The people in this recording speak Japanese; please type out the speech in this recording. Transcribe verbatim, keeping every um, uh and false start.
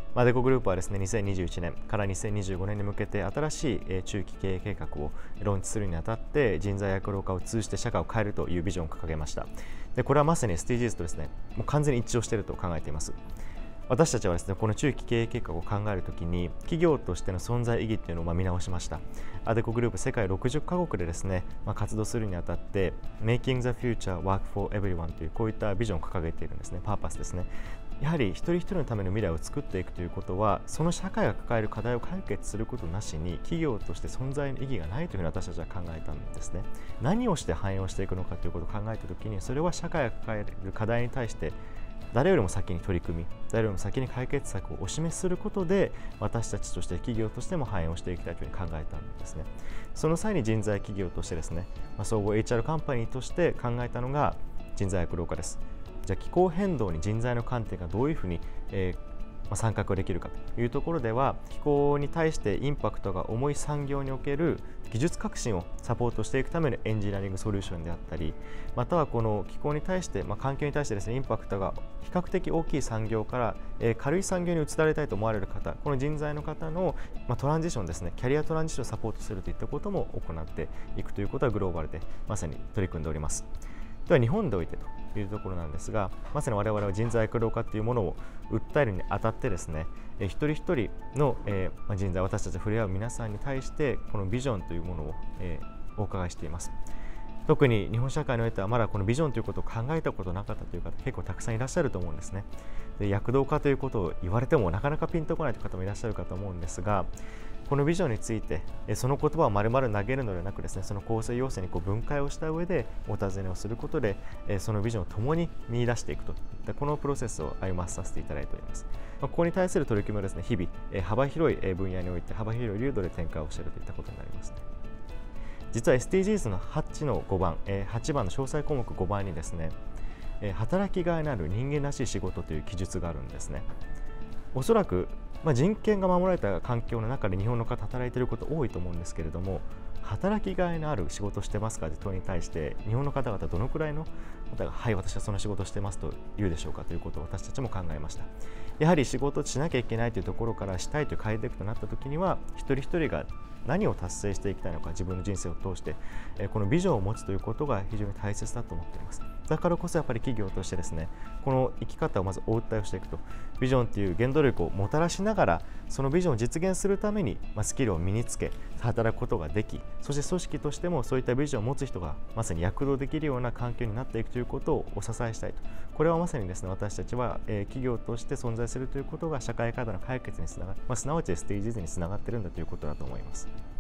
アデコグループはですね、にせんにじゅういちねんからにせんにじゅうごねんに向けて新しい中期経営計画をローンチするにあたって、人材躍動化を通じて社会を変えるというビジョンを掲げました。で、これはまさに エスディージーズ とですね、もう完全に一致をしていると考えています。私たちはですね、この中期経営計画を考えるときに、企業としての存在意義っていうのをまあ見直しました。アデコグループ世界ろくじゅっかこくでですね、まあ、活動するにあたって、Making the Future Work for Everyone というこういったビジョンを掲げているんですね、パーパスですね。やはり一人一人のための未来を作っていくということは、その社会が抱える課題を解決することなしに、企業として存在の意義がないというふうに私たちは考えたんですね。何をして反映をしていくのかということを考えたときに、それは社会が抱える課題に対して誰よりも先に取り組み、誰よりも先に解決策をお示しすることで、私たちとして企業としても反映をしていきたいというふうに考えたんですね。その際に人材企業としてですね、まあ、総合 エイチアール カンパニーとして考えたのが人材躍動化です。じゃあ気候変動に人材の観点がどういうふうに、えーまあ、参画できるかというところでは、気候に対してインパクトが重い産業における技術革新をサポートしていくためのエンジニアリングソリューションであったり、またはこの気候に対して、まあ、環境に対してですね、インパクトが比較的大きい産業から、えー、軽い産業に移られたいと思われる方、この人材の方の、まあ、トランジションですね、キャリアトランジションをサポートするといったことも行っていくということはグローバルでまさに取り組んでおります。では日本でおいてというところなんですが、まさに我々は人材躍動化というものを訴えるにあたってですね、え一人一人の、えー、人材、私たち触れ合う皆さんに対してこのビジョンというものを、えー、お伺いしています。特に日本社会においてはまだこのビジョンということを考えたことなかったという方、結構たくさんいらっしゃると思うんですね。で、躍動化ということを言われてもなかなかピンとこないという方もいらっしゃるかと思うんですが、このビジョンについてその言葉を丸々投げるのではなくですね、その構成要素にこう分解をした上でお尋ねをすることで、そのビジョンを共に見出していくといったこのプロセスを歩まさせていただいております。ここに対する取り組みをですね、日々幅広い分野において幅広い流度で展開をしているといったことになりますね。実は エスディージーズ のはちのごばん、はちばんの詳細項目ごばんにですね、働きがいのある人間らしい仕事という記述があるんですね。おそらく、まあ、人権が守られた環境の中で日本の方働いていること多いと思うんですけれども、働きがいのある仕事をしてますかという問いに対して日本の方々どのくらいの方がはい、私はその仕事をしてますと言うでしょうかということを私たちも考えました。やはり仕事をしなきゃいけないというところからしたいと変えていくとなった時には、一人一人が何を達成していきたいのか、自分の人生を通してこのビジョンを持つということが非常に大切だと思っています。だからこそやっぱり企業としてですね、この生き方をまずお訴えをしていくと、ビジョンという原動力をもたらしながら、そのビジョンを実現するためにスキルを身につけ働くことができ、そして組織としてもそういったビジョンを持つ人がまさに躍動できるような環境になっていくということをお支えしたいと。これはまさにですね、私たちは、えー、企業として存在するということが社会課題の解決につながる、まあ、すなわち エスディージーズ につながっているんだということだと思います。